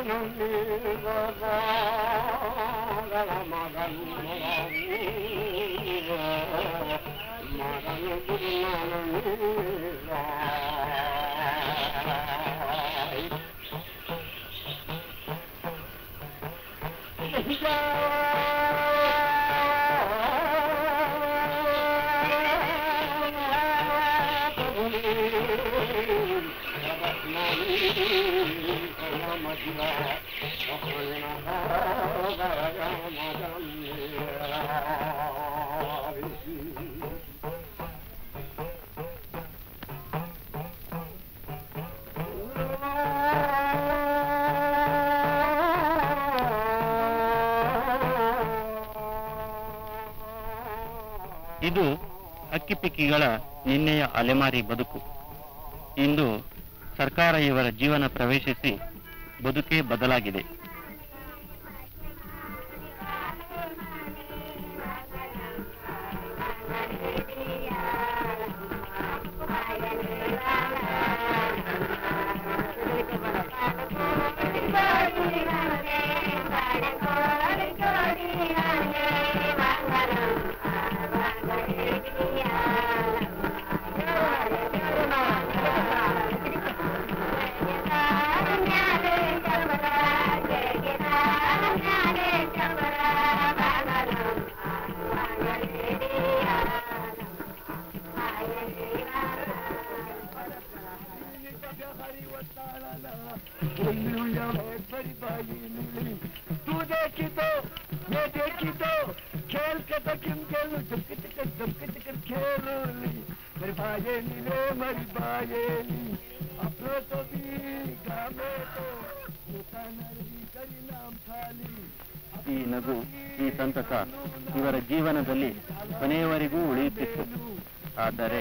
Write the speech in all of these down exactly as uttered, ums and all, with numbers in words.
ಇದು ಅಕ್ಕಿಪಿಕ್ಕಿಗಳ ನಿನ್ನೆಯ ಅಲೆಮಾರಿ ಬದುಕು. ಇಂದು ಸರ್ಕಾರ ಇವರ ಜೀವನ ಪ್ರವೇಶಿಸಿ ಬದುಕೇ ಬದಲಾಗಿದೆ. ಈ ನಗು, ಈ ಸಂತಸ ಇವರ ಜೀವನದಲ್ಲಿ ಕೊನೆಯವರೆಗೂ ಉಳಿಯುತ್ತಿತ್ತು. ಆದರೆ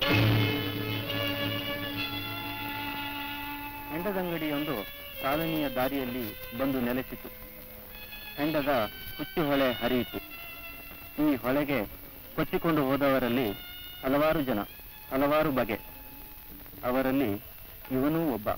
ಹೆಂಡದಂಗಡಿಯೊಂದು ಸಾಧನೆಯ ದಾರಿಯಲ್ಲಿ ಬಂದು ನೆಲೆಸಿತು. ಹೆಂಡದ ಹುಚ್ಚು ಹೊಳೆ ಹರಿಯಿತು. ಈ ಹೊಳೆಗೆ ಕೊಚ್ಚಿಕೊಂಡು ಹೋದವರಲ್ಲಿ ಹಲವಾರು ಜನ, ಹಲವಾರು ಬಗೆ. ಅವರಲ್ಲಿ ಇವನೂ ಒಬ್ಬ.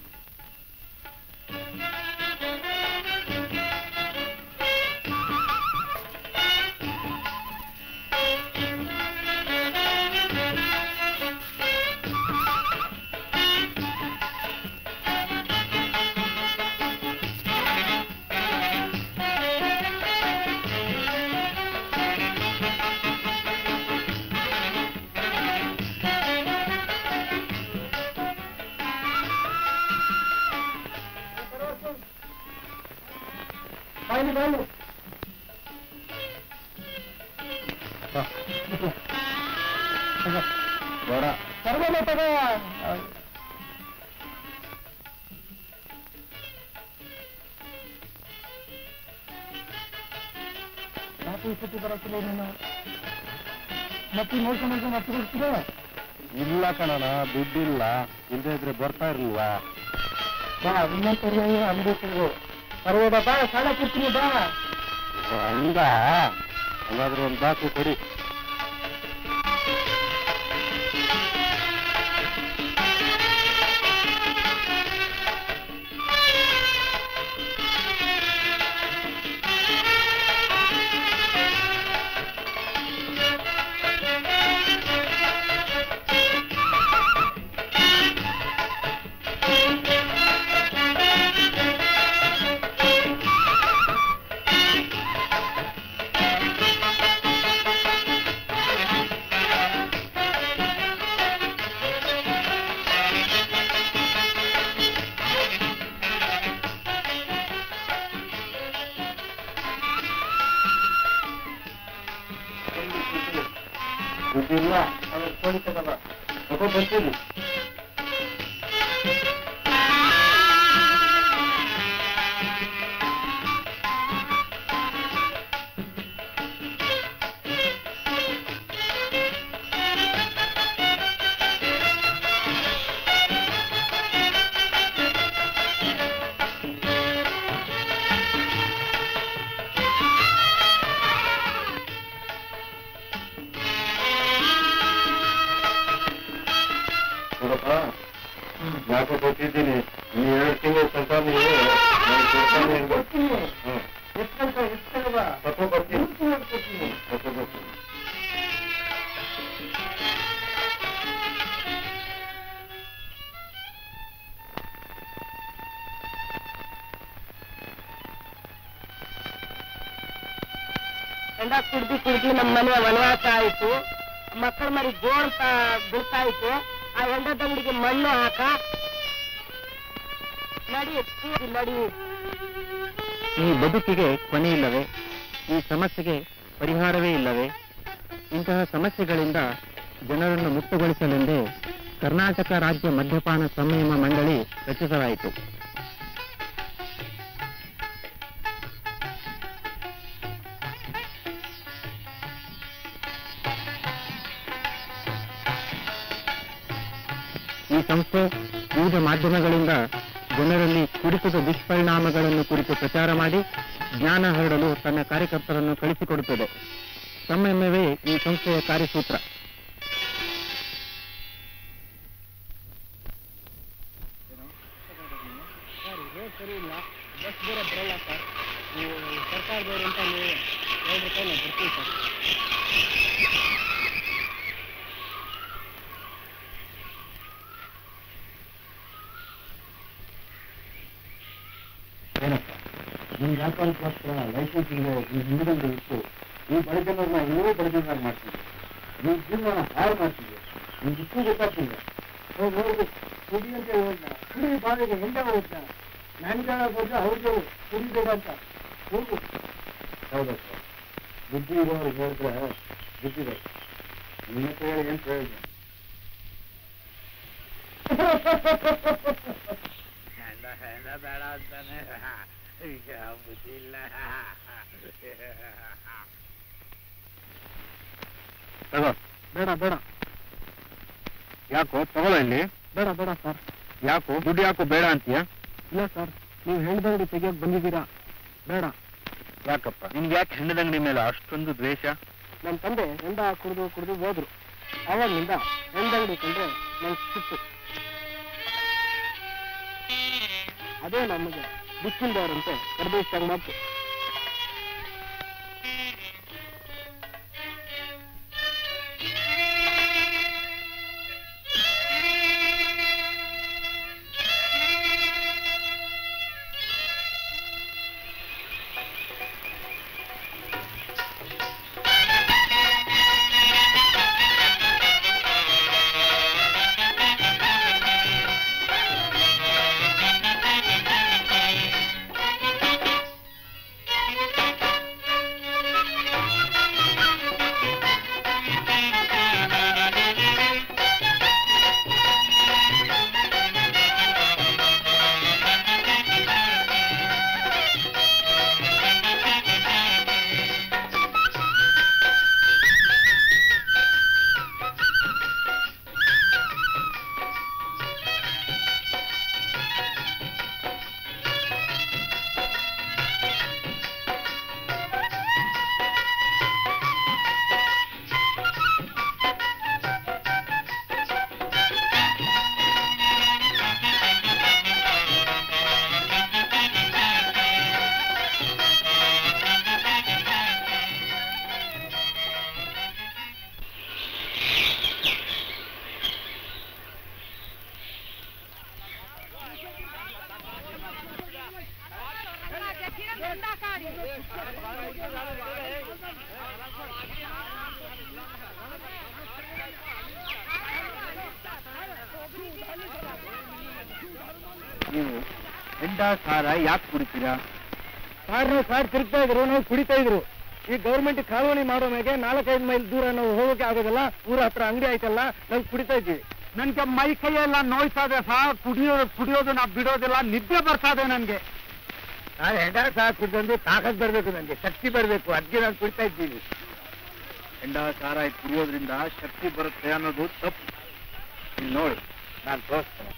ಇಲ್ಲ ಕಣನ, ದುಡ್ಡಿಲ್ಲ. ಇಲ್ಲದೆ ಇದ್ರೆ ಬರ್ತಾ ಇರ್ಲಿಲ್ವಾ? ಅಂದ್ಬಿಟ್ಟು ಬಾ, ಸಾಲ ಕೊಡ್ತೀನಿ ಬಾ. ಹಂಗ ಹಂಗಾದ್ರೆ ಒಂದು ಬಾಕಿ ಕೊಡಿ. ದುಡ್ಡಿಲ್ಲ, ಅವ್ರು ಕೋಳಿ ತಗಲ್ಲ, ತಗೋ ಬರ್ತೀವಿ. ಯಾಕೆ ಗೊತ್ತಿದ್ದೀನಿ, ಈ ಎರಡು ತಿಂಗಳು ಸಂತ ನೀವು ಎಂಡ ಕುಡ್ದು ಕುಡ್ದು ನಮ್ಮ ಮನೆಯ ವನವಾಸ ಆಯ್ತು, ಮಕ್ಕಳ ಮರಿ ಜೋರ್ ಬಿಡ್ತಾ ಇತ್ತು. ಆ ಎಂಡ ದಂಡಿಗೆ ಮಣ್ಣು ಹಾಕ ನಡಿ ನಡಿ. ಈ ಬದುಕಿಗೆ ಕೊನೆ ಇಲ್ಲವೇ? ಈ ಸಮಸ್ಯೆಗೆ ಪರಿಹಾರವೇ ಇಲ್ಲವೇ? ಇಂತಹ ಸಮಸ್ಯೆಗಳಿಂದ ಜನರನ್ನು ಮುಕ್ತಗೊಳಿಸಲೆಂದೇ ಕರ್ನಾಟಕ ರಾಜ್ಯ ಮದ್ಯಪಾನ ಸಂಯಮ ಮಂಡಳಿ ರಚಿಸಲಾಯಿತು. ಈ ಸಂಸ್ಥೆ ವಿವಿಧ ಮಾಧ್ಯಮಗಳಿಂದ ಜನರಲ್ಲಿ ಕುಡಿತದ ದುಷ್ಪರಿಣಾಮಗಳನ್ನು ಕುರಿತು ಪ್ರಚಾರ ಮಾಡಿ ಜ್ಞಾನ ಹರಡಲು ತನ್ನ ಕಾರ್ಯಕರ್ತರನ್ನು ಕಳಿಸಿಕೊಡುತ್ತದೆ. ಸಂಯಮವೇ ಈ ಸಂಸ್ಥೆಯ ಕಾರ್ಯಸೂತ್ರ. ಸರಿ ಇಲ್ಲ, ಬಸ್ ಬೇರೆ ಬರಲ್ಲ ಸರ್. ನೀವು ಸರ್ಕಾರದವರು ಅಂತ ನೀವು ಎರಡು ರೂಪಾಯಿ ನಾವು ಬರ್ತೀವಿ ಸರ್. ಏನಪ್ಪ, ನಿಮ್ಮ ವ್ಯಾಪಾರಕ್ಕೋಸ್ಕರ ಲೈಸೆನ್ಸ್ ಇದೆ, ನೀವು ಹಿಂದಿನಲ್ಲಿ ಇಟ್ಟು ನೀವು ಬಡ ಜನರನ್ನ ಇನ್ನೂ ಬಡ ಜನರ ಮಾಡ್ತೀವಿ, ನೀವು ಜೀವನ ಹಾಳು ಮಾಡ್ತೀವಿ, ನಿಮ್ಗೆ ಇಷ್ಟು ಗೊತ್ತಾಗ್ತಿಲ್ಲ. ಹೋಗಿ ನೋಡಿ ಕುಡಿಯಂತೆ ಹೋದ ಕುಡಿ ಬಾವಿಗೆ ಹೆಂಡ ಹೋಗ್ತ ನನಗೆ ಹೋದ್ರೆ ಅವ್ರಿಗೆ ಕುಡಿಬೇಡ ಅಂತ ಹೋಗು. ಹೌದಪ್ಪ, ಬುದ್ಧಿ ಇರೋರು ಹೇಳಿದ್ರೆ ಬುದ್ಧಿದೆ, ನಿಮ್ಮ ಹತ್ರ ಹೇಳಿ ಏನು ಪ್ರಯೋಜನ? ಬೇಡ ಅಂತಾನೆ ಬುದ್ಧಿ ಇಲ್ಲ. ತಗೋ. ಬೇಡ ಬೇಡ. ಯಾಕೋ ತಗೊಳ್ಳೋ ಇಲ್ಲಿ? ಬೇಡ ಬೇಡ ಸರ್. ಯಾಕೋ ದುಡ್ಡು ಯಾಕೋ ಬೇಡ ಅಂತೀಯ? ಇಲ್ಲ ಸರ್, ನೀವು ಹೆಣ್ಣದಂಗಡಿ ತೆಗಿಯೋಕೆ ಬಂದಿದ್ದೀರಾ, ಬೇಡ. ಯಾಕಪ್ಪ, ನಿನ್ಗೆ ಯಾಕೆ ಹೆಣ್ಣದಂಗಡಿ ಮೇಲೆ ಅಷ್ಟೊಂದು ದ್ವೇಷ? ನನ್ನ ತಂದೆ ಹೆಂಡ ಕುಡಿದು ಕುಡಿದು ಹೋದ್ರು. ಅವಾಗಿನಿಂದ ಹೆಣ್ಣದಂಗಡಿ ಕಂಡ್ರೆ ನಂಗೆ ಸಿಟ್ಟು. ಅದೇ ನಮಗೆ ಬಿಚ್ಚಿಲ್ದವರಂತೆ ಪರದೇಶದಾಗ ಮಾತು. ನೀವು ಹೆಂಡ ಸಾರ ಯಾಕೆ ಕುಡಿತೀರಾ? ಸಾರ್ನ ಸಾರ್ ತಿರುಗ್ತಾ ಇದ್ರು, ನಾವು ಕುಡಿತಾ ಇದ್ರು. ಈ ಗೌರ್ಮೆಂಟ್ ಕಾಲೋನಿ ಮಾಡೋ ಮೇಲೆ ನಾಲ್ಕೈದು ಮೈಲ್ ದೂರ ನಾವು ಹೋಗೋಕೆ ಆಗೋದಿಲ್ಲ. ಊರ ಹತ್ರ ಅಂಗಡಿ ಆಯ್ತಲ್ಲ, ನಾವು ಕುಡಿತಾ ಇದ್ದೀವಿ. ನನ್ಗೆ ಮೈ ಕೈಯೆಲ್ಲ ನೋಯ್ತಾ ಇದೆ ಸಾರ್. ಕುಡಿಯೋದು ಕುಡಿಯೋದು ನಾ ಬಿಡೋದಿಲ್ಲ, ನಿದ್ದೆ ಬರ್ತಾ ಇದೆ ನನ್ಗೆ. ನಾನು ಹೆಂಡ ಸಾರ್ ಕುಡಿದಂದು ತಾಕತ್ ಬರಬೇಕು, ನನಗೆ ಶಕ್ತಿ ಬರಬೇಕು, ಅದಕ್ಕೆ ನಾನು ಕುಡಿತಾ ಇದ್ದೀವಿ. ಹೆಂಡ ಸಾರ ಕುಡಿಯೋದ್ರಿಂದ ಶಕ್ತಿ ಬರುತ್ತೆ ಅನ್ನೋದು ತಪ್ಪು. ನೋಡಿ, ನಾನು ತೋರಿಸ್ತೇನೆ.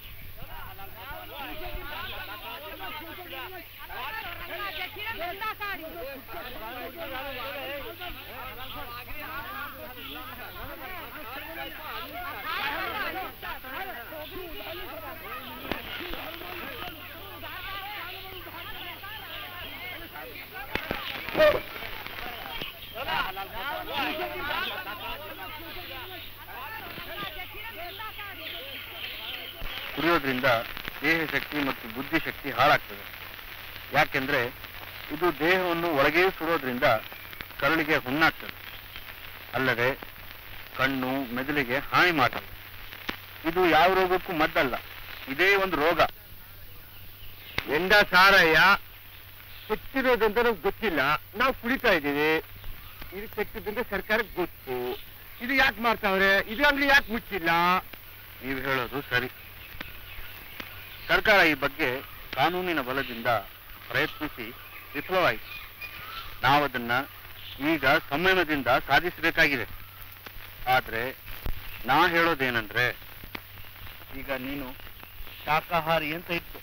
ತಿನ್ನೋದ್ರಿಂದ ದೇಹ ಶಕ್ತಿ ಮತ್ತು ಬುದ್ಧಿ ಶಕ್ತಿ ಹಾಳಾಗ್ತದೆ. ಯಾಕೆಂದ್ರೆ ಇದು ದೇಹವನ್ನು ಒಳಗೇ ಸುಡೋದ್ರಿಂದ ಕರುಳಿಗೆ ಹುಣ್ಣಾಗ್ತದೆ. ಅಲ್ಲದೆ ಕಣ್ಣು ಮೆದುಳಿಗೆ ಹಾನಿ ಮಾಡ್ತದೆ. ಇದು ಯಾವ ರೋಗಕ್ಕೂ ಮದ್ದಲ್ಲ, ಇದೇ ಒಂದು ರೋಗ. ಎಂದ ಸಾರಯ್ಯ ಕೆಟ್ಟಿರೋದಂತ ನಮ್ಗೆ ಗೊತ್ತಿಲ್ಲ, ನಾವು ಕುಡಿತಾ ಇದ್ದೀವಿ. ಇದು ಕೆಟ್ಟದಂತ ಸರ್ಕಾರಕ್ಕೆ ಗೊತ್ತು. ಇದು ಯಾಕೆ ಮಾಡ್ತಾವ್ರೆ? ಇದು ಅಂಗಡಿ ಯಾಕೆ ಮುಚ್ಚಿಲ್ಲ? ನೀವು ಹೇಳೋದು ಸರಿ. ಸರ್ಕಾರ ಈ ಬಗ್ಗೆ ಕಾನೂನಿನ ಬಲದಿಂದ ಪ್ರಯತ್ನಿಸಿ ವಿಫಲವಾಯಿತು. ನಾವದನ್ನ ಈಗ ಸಂಯಮದಿಂದ ಸಾಧಿಸಬೇಕಾಗಿದೆ. ಆದ್ರೆ ನಾ ಹೇಳೋದೇನಂದ್ರೆ, ಈಗ ನೀನು ಶಾಕಾಹಾರಿ ಅಂತ ಇತ್ತು,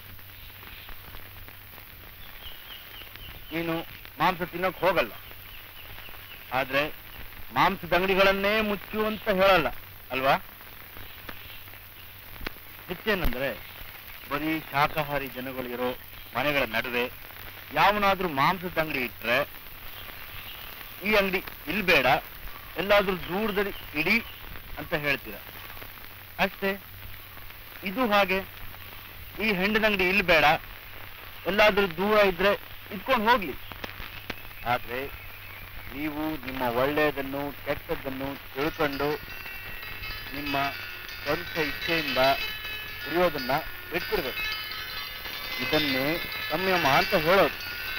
ನೀನು ಮಾಂಸ ತಿನ್ನೋಕ್ ಹೋಗಲ್ಲ. ಆದ್ರೆ ಮಾಂಸದ ಅಂಗಡಿಗಳನ್ನೇ ಮುಚ್ಚು ಅಂತ ಹೇಳಲ್ಲ ಅಲ್ವಾ? ಹೆಚ್ಚೇನಂದ್ರೆ ಬರೀ ಶಾಕಾಹಾರಿ ಜನಗಳಿರೋ ಮನೆಗಳ ನಡುವೆ ಯಾವನಾದ್ರೂ ಮಾಂಸದ ಅಂಗಡಿ ಇಟ್ರೆ ಈ ಅಂಗಡಿ ಇಲ್ಲಿ ಬೇಡ, ಎಲ್ಲಾದ್ರೂ ದೂರದಲ್ಲಿ ಇಡಿ ಅಂತ ಹೇಳ್ತೀರ ಅಷ್ಟೇ. ಇದು ಹಾಗೆ, ಈ ಹೆಂಡಿನ ಅಂಗಡಿ ಇಲ್ಲಿ ಬೇಡ, ಎಲ್ಲಾದ್ರೂ ದೂರ ಇದ್ರೆ ಇಟ್ಕೊಂಡು ಹೋಗ್ಲಿ. ಆದ್ರೆ ನೀವು ನಿಮ್ಮ ಒಳ್ಳೆಯದನ್ನು ಕೆಟ್ಟದ್ದನ್ನು ತಿಳ್ಕೊಂಡು ನಿಮ್ಮ ಸ್ವಂತ ಇಚ್ಛೆಯಿಂದ ಕುಡಿಯೋದನ್ನ ಬಿಟ್ಬಿಡ್ಬೇಕು. ಇದನ್ನೇ ಸಂಯಮ ಅಂತ ಹೇಳೋದು.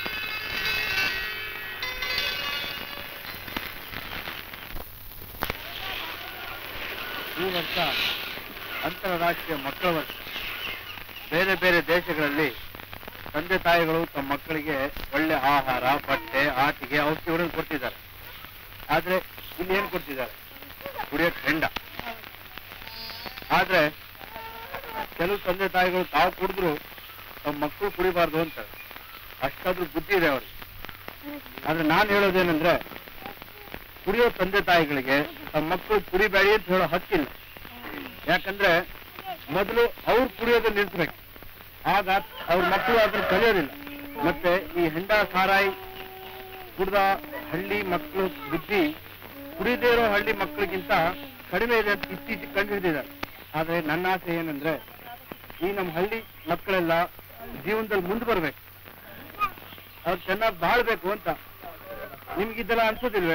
ಈ ವರ್ಷ ಅಂತಾರಾಷ್ಟ್ರೀಯ ಮಕ್ಕಳ ವರ್ಷ. ಬೇರೆ ಬೇರೆ ದೇಶಗಳಲ್ಲಿ ತಂದೆ ತಾಯಿಗಳು ತಮ್ಮ ಮಕ್ಕಳಿಗೆ ಒಳ್ಳೆ ಆಹಾರ, ಬಟ್ಟೆ, ಆಟಿಕೆ, ಔಷಧಿಗಳನ್ನು ಕೊಡ್ತಿದ್ದಾರೆ. ಆದ್ರೆ ಇಲ್ಲಿ ಏನ್ ಕೊಡ್ತಿದ್ದಾರೆ? ಕುಡಿಯಕ್ಕೆ ಹೆಂಡ. ಆದ್ರೆ ಕೆಲವು ತಂದೆ ತಾಯಿಗಳು ತಾವು ಕುಡಿದ್ರು ತಮ್ಮ ಮಕ್ಕಳು ಕುಡಿಬಾರ್ದು ಅಂತ. ಅಷ್ಟಾದ್ರೂ ಬುದ್ಧಿ ಇದೆ ಅವ್ರಿಗೆ. ಆದ್ರೆ ನಾನು ಹೇಳೋದೇನಂದ್ರೆ, ಕುಡಿಯೋ ತಂದೆ ತಾಯಿಗಳಿಗೆ ತಮ್ಮ ಮಕ್ಕಳು ಕುಡಿಬೇಡಿ ಅಂತ ಹೇಳೋ ಹಕ್ಕಿಲ್ಲ. ಯಾಕಂದ್ರೆ ಮೊದಲು ಅವ್ರು ಕುಡಿಯೋದನ್ನ ನಿಲ್ಸ್ಬೇಕು, ಆಗ ಅವ್ರ ಮಕ್ಕಳು ಅದ್ರ ಕಲಿಯೋದಿಲ್ಲ. ಮತ್ತೆ ಈ ಹೆಂಡ ಸಾರಾಯಿ ಕುಡ್ದ ಹಳ್ಳಿ ಮಕ್ಕಳು ಬುದ್ಧಿ ಕುಡಿದೇ ಇರೋ ಹಳ್ಳಿ ಮಕ್ಕಳಿಗಿಂತ ಕಡಿಮೆ ಇದೆ ಅಂತ ಇತ್ತೀಚೆಗೆ ಕಂಡು ಹಿಡಿದಿದ್ದಾರೆ. ಆದ್ರೆ ನನ್ನ ಆಸೆ ಏನಂದ್ರೆ, ಈ ನಮ್ಮ ಹಳ್ಳಿ ಮಕ್ಕಳೆಲ್ಲ ಜೀವನದಲ್ಲಿ ಮುಂದೆ ಬರ್ಬೇಕು, ಅವ್ರು ಚೆನ್ನಾಗಿ ಬಾಳ್ಬೇಕು ಅಂತ. ನಿಮ್ಗಿದ್ದೆಲ್ಲ ಅನ್ಸೋದಿಲ್ವೇ?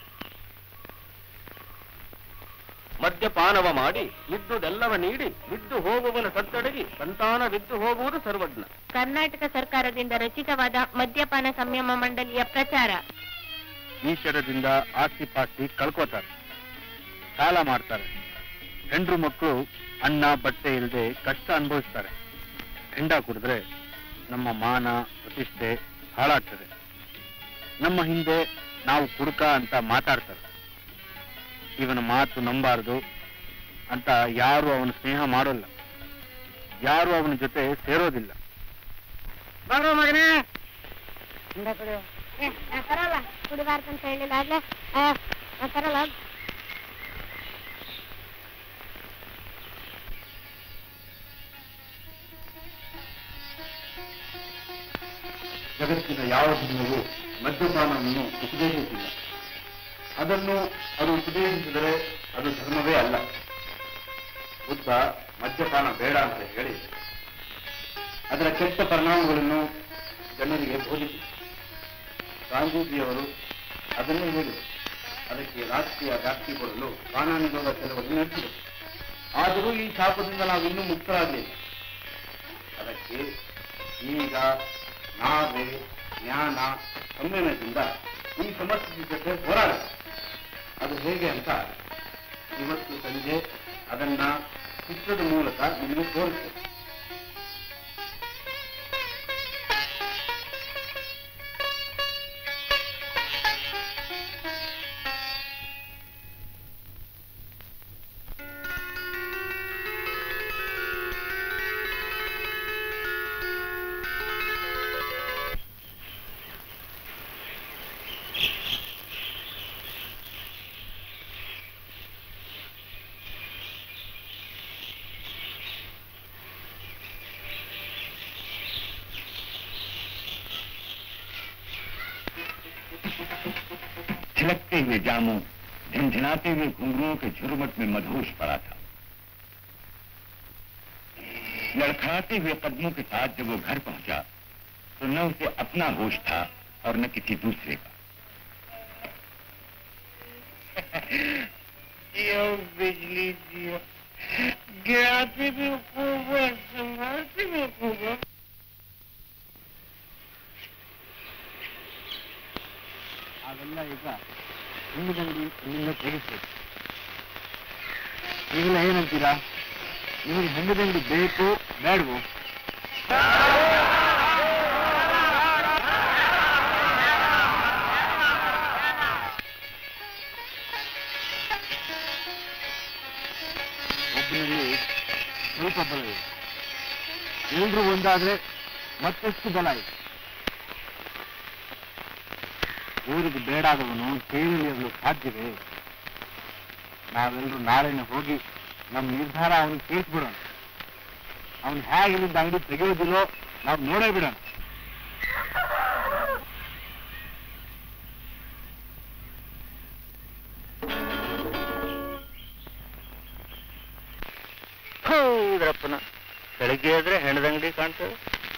ಮದ್ಯಪಾನವ ಮಾಡಿ ಇದ್ದುದೆಲ್ಲವ ನೀಡಿ ಬಿದ್ದು ಹೋಗುವನ ಸತ್ತಡಗಿ ಸಂತಾನ ಬಿದ್ದು ಹೋಗುವುದು ಸರ್ವಜ್ಞ. ಕರ್ನಾಟಕ ಸರ್ಕಾರದಿಂದ ರಚಿತವಾದ ಮದ್ಯಪಾನ ಸಂಯಮ ಮಂಡಳಿಯ ಪ್ರಚಾರ. ಈಶ್ವರದಿಂದ ಆಸ್ತಿ ಪಾಸ್ತಿ ಕಳ್ಕೋತಾರೆ, ಸಾಲ ಮಾಡ್ತಾರೆ. ಹೆಂಡ್ರು ಮಕ್ಕಳು ಅನ್ನ ಬಟ್ಟೆ ಇಲ್ಲದೆ ಕಷ್ಟ ಅನುಭವಿಸ್ತಾರೆ. ಹೆಂಡ ಕುಡಿದ್ರೆ ನಮ್ಮ ಮಾನ ಪ್ರತಿಷ್ಠೆ ಹಾಳಾಗ್ತದೆ. ನಮ್ಮ ಹಿಂದೆ ನಾವು ಕುಡುಕ ಅಂತ ಮಾತಾಡ್ತಾರೆ. ಇವನ ಮಾತು ನಂಬಾರದು ಅಂತ ಯಾರು ಅವನ ಸ್ನೇಹ ಮಾಡೋಲ್ಲ, ಯಾರು ಅವನ ಜೊತೆ ಸೇರೋದಿಲ್ಲ. ಬಾರೋ ಮಗನೇ, ತರಲ್ಲ ಕುಡಿಬಾರ್ದು ಅಂತ ಹೇಳಿಲ್ಲ. ಆಗ್ಲೇ ತರಲ್ಲ. ಜಗತ್ತಿನ ಯಾವ ಧರ್ಮವು ಮದ್ಯಪಾನವನ್ನು ಉಪದೇಶಿಸಿಲ್ಲ. ಅದನ್ನು ಅದು ಉಪದೇಶಿಸಿದರೆ ಅದು ಧರ್ಮವೇ ಅಲ್ಲ. ಬುದ್ಧ ಮದ್ಯಪಾನ ಬೇಡ ಅಂತ ಹೇಳಿ ಅದರ ಕೆಟ್ಟ ಪರಿಣಾಮಗಳನ್ನು ಜನರಿಗೆ ಬೋಧಿಸಿ. ಗಾಂಧೀಜಿಯವರು ಅದನ್ನೇ ಹೇಳಿದರು. ಅದಕ್ಕೆ ರಾಷ್ಟ್ರೀಯ ವ್ಯಾಪ್ತಿ ಕೊಡಲು ಕಾನೂನಿನ ಕೆಲವನ್ನು ನಡೆಸಿದರು. ಆದರೂ ಈ ಶಾಪದಿಂದ ನಾವಿನ್ನೂ ಮುಕ್ತರಾಗಲಿಲ್ಲ. ಅದಕ್ಕೆ ಈಗ ನಾವೇ ಜ್ಞಾನ ಸಂಯಮದಿಂದ ಈ ಸಮಸ್ಯೆ ಜೊತೆ ಹೋರಾಡ. ಅದು ಹೇಗೆ ಅಂತ ಇವತ್ತು ಸಂಜೆ ಅದನ್ನ ಚಿತ್ರದ ಮೂಲಕ ನಿಮಗೆ ತೋರಿಸ್ತೇವೆ. छिलकते हुए जामों, झंझनाते हुए घुंघरुओं के झुरमुट में मधोश पड़ा था। लड़खड़ाते हुए कदमों के साथ जब वो घर पहुंचा तो न उसे अपना होश था और न किसी दूसरे का। जियो बिजली जियो, गिराते भी खूब है, संभालते भी खूब है। ಅದೆಲ್ಲ ಈಗ ಹಿಂದಿನಲ್ಲಿ ಇಲ್ಲಿಂದ ತೆಗೆಸ್ಬೇಕು. ಈಗಲೇ ಏನಂತೀರಾ? ನಿಮಗೆ ಹೆಂಗದಂಡಿ ಬೇಕು ಬೇಡವೋ? ಒಬ್ಬನಲ್ಲಿ ಸ್ವಲ್ಪ ಬಲ ಇದೆ, ಎಲ್ರೂ ಒಂದಾದ್ರೆ ಮತ್ತಷ್ಟು ಬಲ ಇದೆ. ಊರಿಗೆ ಬೇಡಾದವನು ಸೇರಿ ಇರಲು ಸಾಧ್ಯವೇ? ನಾವೆಲ್ಲರೂ ನಾಳೆನೆ ಹೋಗಿ ನಮ್ಮ ನಿರ್ಧಾರ ಅವನಿಗೆ ತಿಳಿಸ್ಬಿಡೋಣ. ಅವನು ಹೇಗೆ ಇಲ್ಲಿಂದ ಅಂಗಡಿ ತೆಗೆಯೋದಿಲ್ಲೋ ನಾವು ನೋಡೇ ಬಿಡೋಣ. ಹೌದ್ರಪ್ಪನ ಬೆಳಗ್ಗೆ ಆದ್ರೆ ಹೆಣದಂಗಡಿ ಕಾಣ್ತದೆ.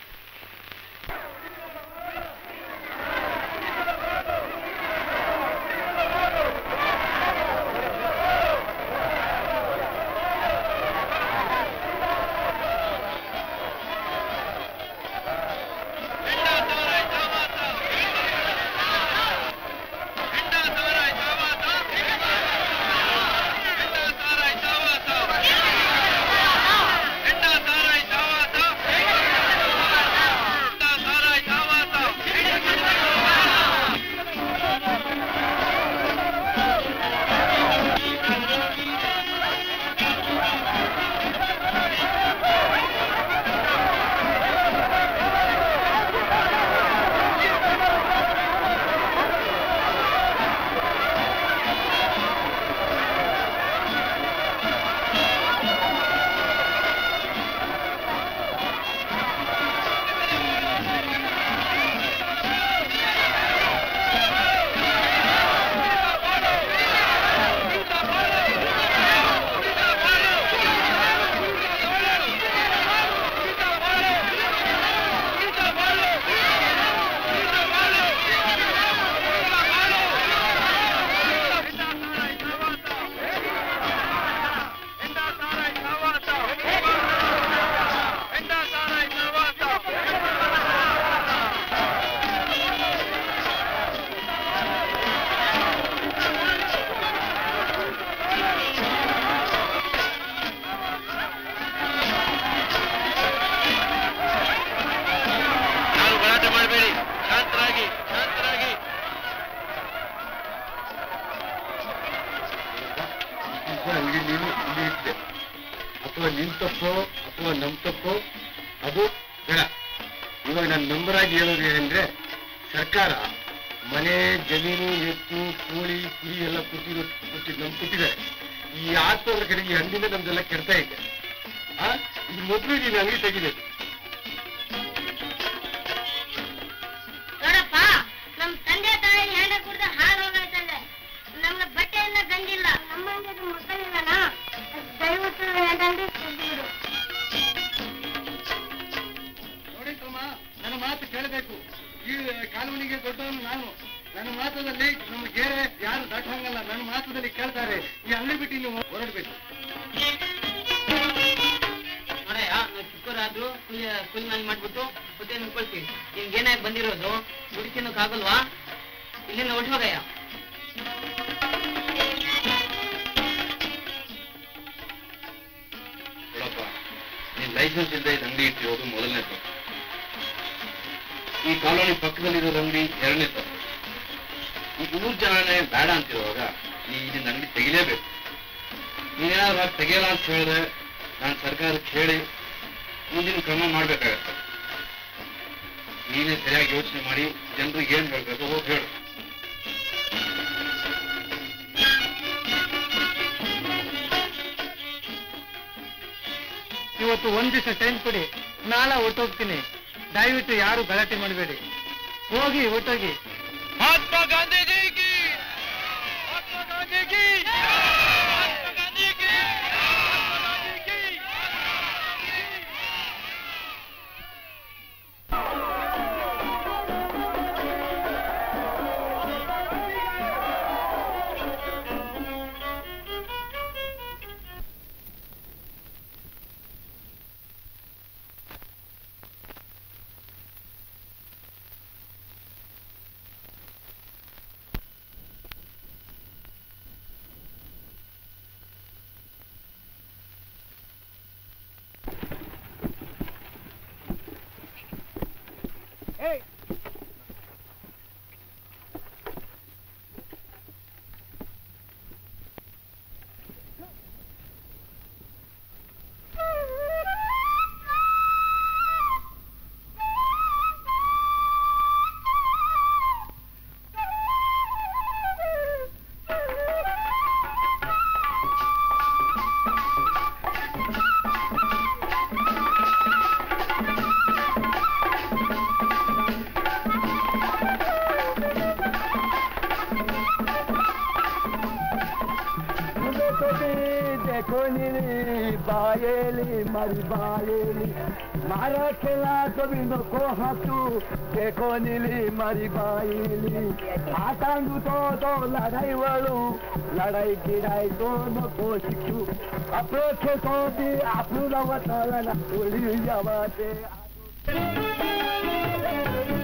ಅಥವಾ ನಿನ್ ತಪ್ಪೋ ಅಥವಾ ನಮ್ ತಪ್ಪೋ ಅದು ಬೇಡ. ಇವಾಗ ನನ್ನ ನಂಬರಾಗಿ ಹೇಳೋದು ಏನಂದ್ರೆ, ಸರ್ಕಾರ ಮನೆ ಜಮೀನು ಎತ್ತು ಕೋಳಿ ಕುರಿ ಎಲ್ಲ ಕೊಟ್ಟಿರೋ ಕೊಟ್ಟಿದ್ ನಮ್ ಕೊಟ್ಟಿದ್ದಾರೆ. ಈ ಆತ್ಮಗಳ ಕಡೆಗೆ ಈ ಹಣ್ಣಿಂದ ನಮ್ದೆಲ್ಲ ಕೆಡ್ತಾ ಇದೆ. ಆ ಇದು ಮೊದಲು ನೀನು ಅಂಗಡಿ ತೆಗಿಬೇಕು. ನೋಡಪ್ಪ, ನಮ್ ತಂದೆ ತಾಯಿ ಹೆಂಡ ಕುಡ್ದ ಹಾಳು ಹೋಗೈತಂದ್ರೆ ನಮ್ಗೆ ಬಟ್ಟೆ ಎಲ್ಲ ಗಂಜಿಲ್ಲ, ನಮ್ಮ ಮಕ್ಕಳಿಲ್ಲನಾ, ದಯವಿಟ್ಟು ಹೆಂಡಂಡಿ ತೆಗೆದುಬಿಡು. ನೋಡಿ ತಮ್ಮ, ನನ್ನ ಮಾತು ಕೇಳಬೇಕು. ಈ ಕಾನೂನಿಗೆ ದೊಡ್ಡವನು ನಾನು. ನನ್ನ ಮಾತದಲ್ಲಿ ನಮ್ಮ ಗೆರೆ ಯಾರು ದಾಟಂಗಲ್ಲ. ನನ್ನ ಮಾತದಲ್ಲಿ ಕೇಳ್ತಾರೆ. ಈ ಅಂಗಡಿ ಬಿಟ್ಟು ನೀವು ಹೊರಡ್ಬೇಕು. ನೋಡಯ್ಯ, ನಾವು ಚಿಕ್ಕವರಾದ್ರು ಕೂಲಿ ಕೂಲಿ ಮನೆ ಮಾಡ್ಬಿಟ್ಟು ಹೊಟ್ಟೆ ನಿಂತ್ಕೊಳ್ತೀವಿ. ನಿಮ್ಗೆ ಏನಾಗಿ ಬಂದಿರೋದು ದುಡಿಸಿನಕ್ಕಾಗಲ್ವಾ? ಇಲ್ಲಿಂದ ಹೊರಟೋಗಯ್ಯ. ನೋಡಪ್ಪ, ನೀನ್ ಲೈಸೆನ್ಸ್ ಇಲ್ಲದೆ ಇದು ಅಂಗಡಿ ಇಟ್ಟಿರೋದು ಮೊದಲನೇ ತಪ್ಪು. ಈ ಕಾಲೋನಿ ಪಕ್ಕದಲ್ಲಿರೋ ಅಂಗಡಿ ಎರಡನೇ ತಪ್ಪು. ಈ ಮೂರು ಜನನೇ ಬೇಡ ಅಂತಿರುವಾಗ ನೀ ಇದನ್ನ ಅಂಗಡಿ ತೆಗಿಲೇಬೇಕು. ನೀನೇನಾದ್ರು ಹಾಗೆ ತೆಗಿಯಲ್ಲ ಅಂತ ಹೇಳಿದ್ರೆ ನಾನು ಸರ್ಕಾರಕ್ಕೆ ಹೇಳಿ ಮುಂದಿನ ಕ್ರಮ ಮಾಡ್ಬೇಕಾಗತ್ತೆ. ನೀನೇ ಸರಿಯಾಗಿ ಯೋಚನೆ ಮಾಡಿ ಜನರಿಗೆ ಏನ್ ಹೇಳ್ಬೇಕು ಹೋಗಿ ಹೇಳು. ಇವತ್ತು ಒಂದ್ ದಿವಸ ಟೈಮ್ ಕೊಡಿ, ನಾಳೆ ಹೊಟ್ಟೋಗ್ತೀನಿ. ದಯವಿಟ್ಟು ಯಾರು ಗಲಾಟೆ ಮಾಡಬೇಡಿ. ಹೋಗಿ ಹೊಟ್ಟೋಗಿ. ಮಹಾತ್ಮ ಗಾಂಧೀಜಿಗೆ ಮಹಾತ್ಮ ಗಾಂಧೀಗೆ ಮಹಾತ್ಮ ಗಾಂಧೀಗೆ ಮಹಾತ್ಮ ಗಾಂಧೀಗೆ बायेली मारी बायेली मारा खेला कभी नको हातू देखो नीली मारी बायेली आतांगू तो तो लढाई वळू लढाई गिराई तो नको शिकू आपलो खेतो बी आपलं वताला ना ओली जावा ते